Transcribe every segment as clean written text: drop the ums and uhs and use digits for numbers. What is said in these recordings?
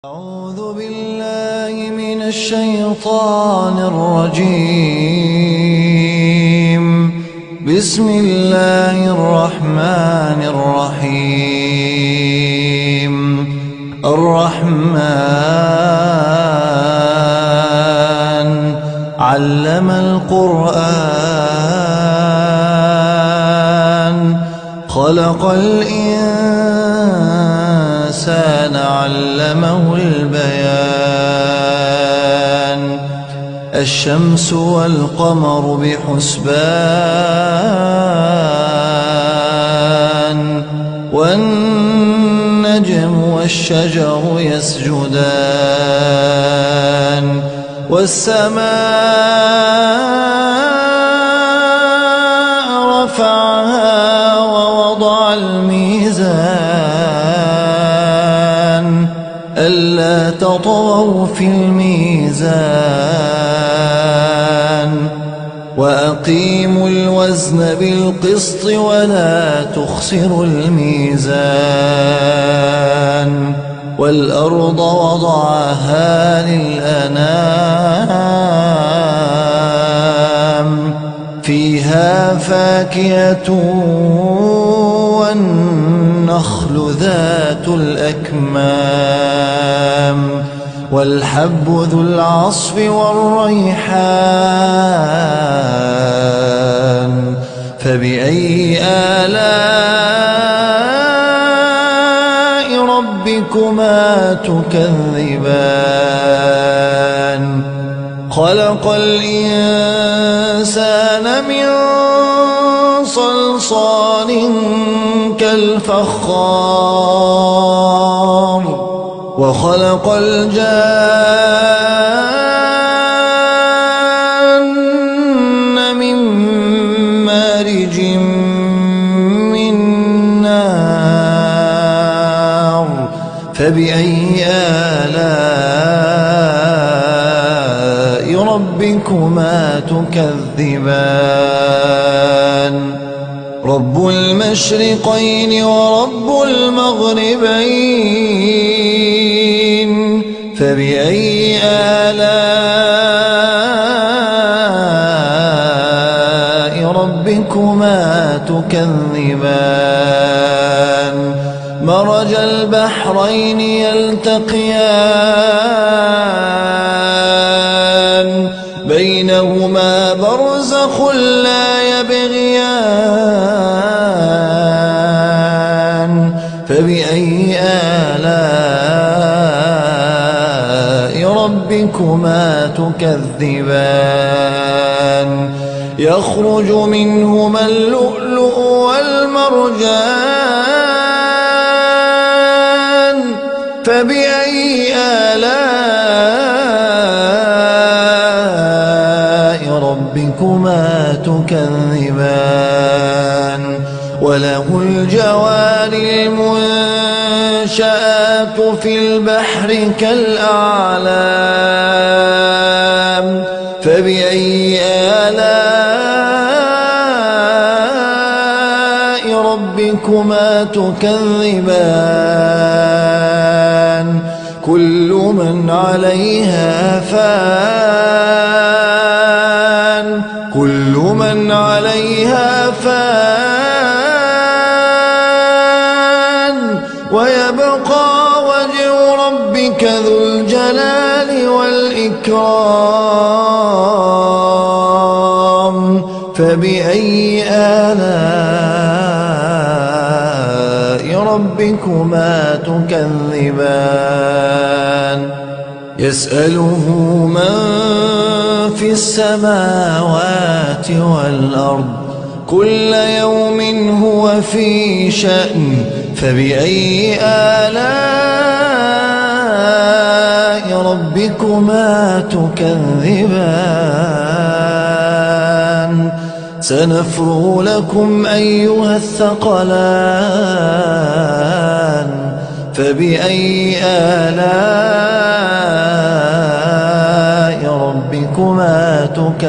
أعوذ بالله من الشيطان الرجيم. بسم الله الرحمن الرحيم. الرحمن علم القرآن خلق الإنسان علمه البيان. الشمس والقمر بحسبان والنجم والشجر يسجدان والسماء رفعها ووضع الميزان ألا تطغوا في الميزان وأقيموا الوزن بالقسط ولا تخسروا الميزان. والأرض وضعها للأنام فيها فاكهة والنخل ذات الأكمام والحب ذو العصف والريحان. فبأي آلاء ربكما تكذبان. خلق الإنسان من صلصال كالفخار وخلق الجان من مارج من نار. فبأي آلاء ربكما تكذبان. رب المشرقين ورب المغربين. فبأي آلاء ربكما تكذبان. مرج البحرين يلتقيان بينهما برزخ لا يبغيان. فبأي آلاء ربكما تكذبان. يخرج منهما اللؤلؤ والمرجان. فبأي آلاء ربكما تكذبان. وله الجوار المنشآت في البحر كالأعلام. فبأي آلاء ربكما تكذبان. كل من عليها فان. كل من عليها فان ويبقى وجه ربك ذو الجلال والإكرام. فبأي آلاء ربكما تكذبان. يسأله من في السماوات والأرض كل يوم هو في شأن. فبأي آلاء ربكما تكذبان. سنفرغ لكم أيها الثقلان. فبأي آلاء ربكما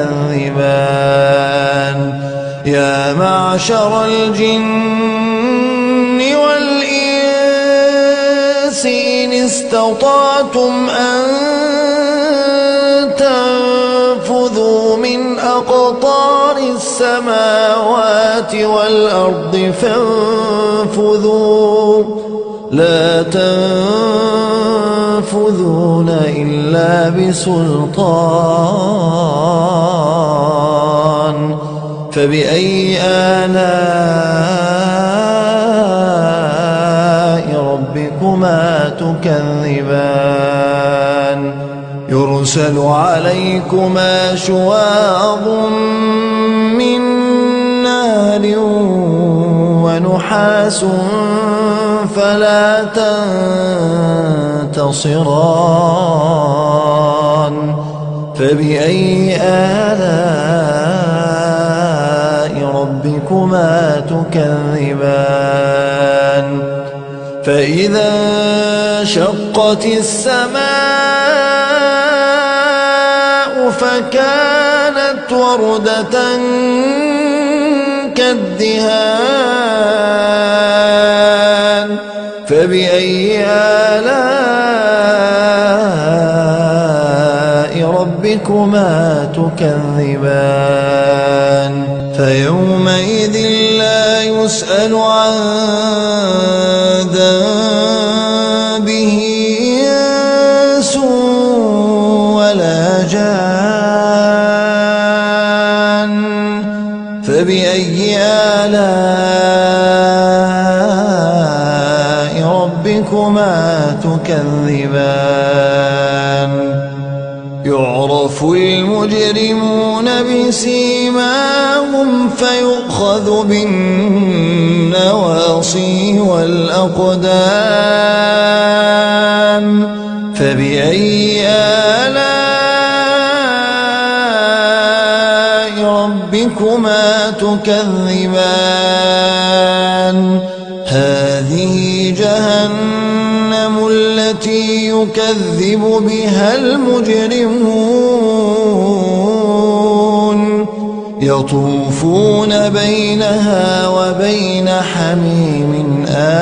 تكذبان. يا معشر الجن والإنس إن استطعتم أن تنفذوا من أقطار السماوات والأرض فانفذوا لا تنفذون إلا بسلطان فبأي آلاء ربكما تكذبان يرسل عليكما شواظ من نار ونحاس فلا تنتصران فبأي آلاء ربكما تكذبان فإذا انشقت السماء فكانت وردة كالدهان فبأي آلاء ربكما تكذبان فيومئذ لا يسأل عن ذنبه إنس ولا جان فبأي آلاء ربكما تكذبان يعرف المجرمون بسيماهم فيؤخذ بالنواصي والأقدام فبأي آلاء ربكما تكذبان هذه جهنم التي يكذب بها المجرمون يطوفون بينها وبين حميم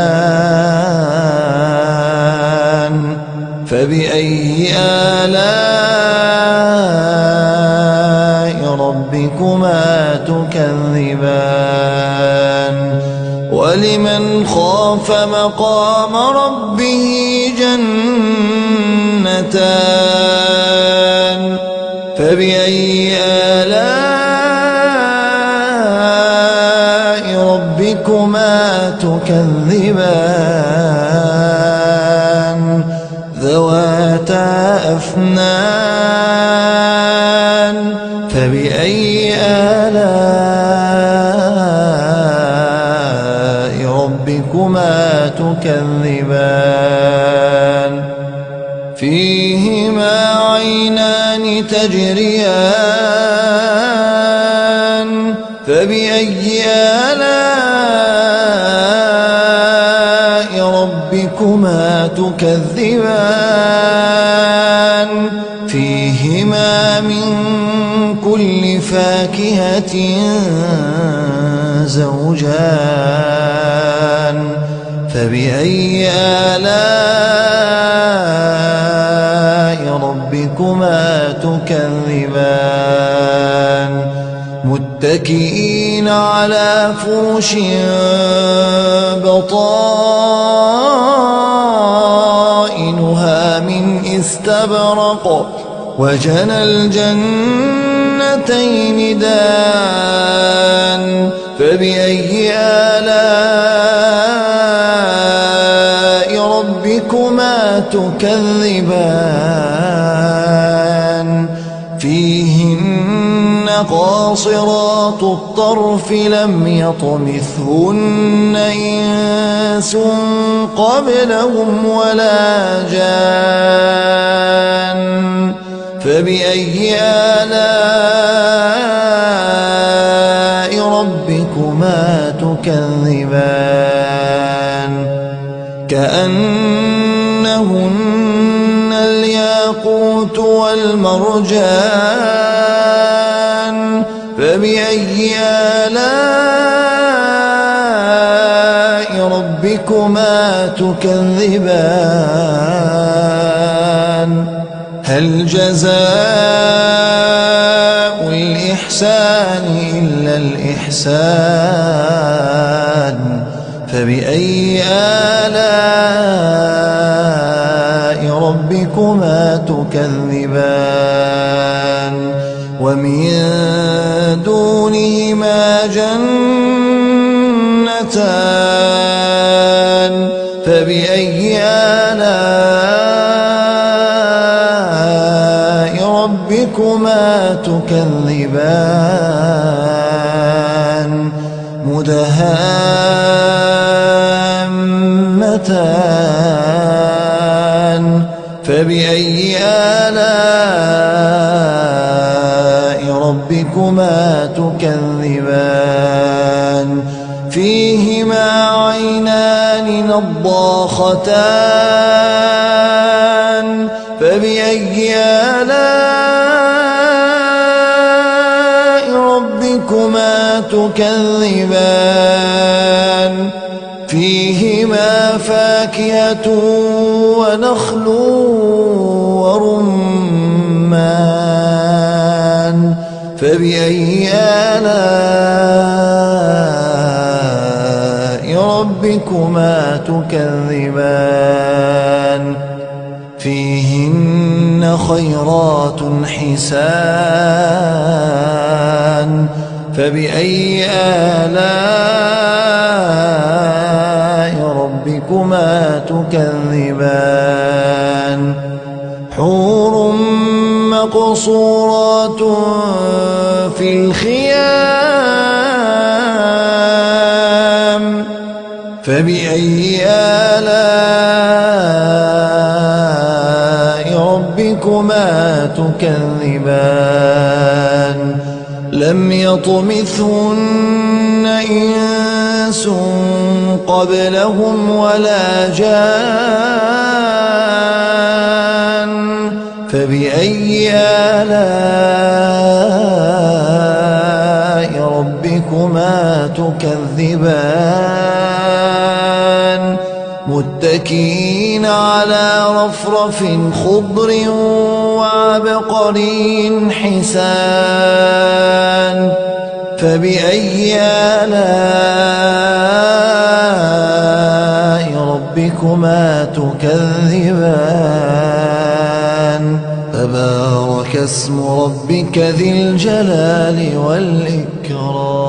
آن فبأي آلاء ربكما تكذبان ولمن خاف مقام ربه جنتان فبأي آلاء ربكما تكذبان ذواتا أفنان فبأي آلاء ربكما تكذبان فيهما عينان تجريان فبأي آلاء ربكما تكذبان فيهما من كل فاكهة زوجان فبأي آلاء ربكما تكذبان متكئين على فرش بطائنها من استبرق وجنى الجنتين دان فبأي آلاء ربكما تكذبان فيهن قاصرات الطرف لم يطمثهن إنس قبلهم ولا جان فبأي آلاء ربكما تكذبان كأنهن الياقوت والمرجان فبأي آلاء ربكما تكذبان هل جزاء الإحسان إلا الإحسان فبأي آلاء ربكما تكذبان ومن دونهما جنتان فبأي آلاء ربكما تكذبان مدهامتان فبأي آلاء ربكما تكذبان فيهما عينان نضاختان فبأي آلاء ربكما تكذبان فيهما فاكهة ونخل ورمان فبأي آلاء ربكما تكذبان فيهن خيرات حسان فبأي آلاء ربكما تكذبان حور مقصورات في الخيام فبأي آلاء ربكما تكذبان لم يطمثهن إنس قبلهم ولا جان فبأي آلاء ربكما تكذبان متكئين على رفرف خضر وعبقري حسان فبأي آلاء ربكما تكذبان تبارك اسم ربك ذي الجلال والإكرام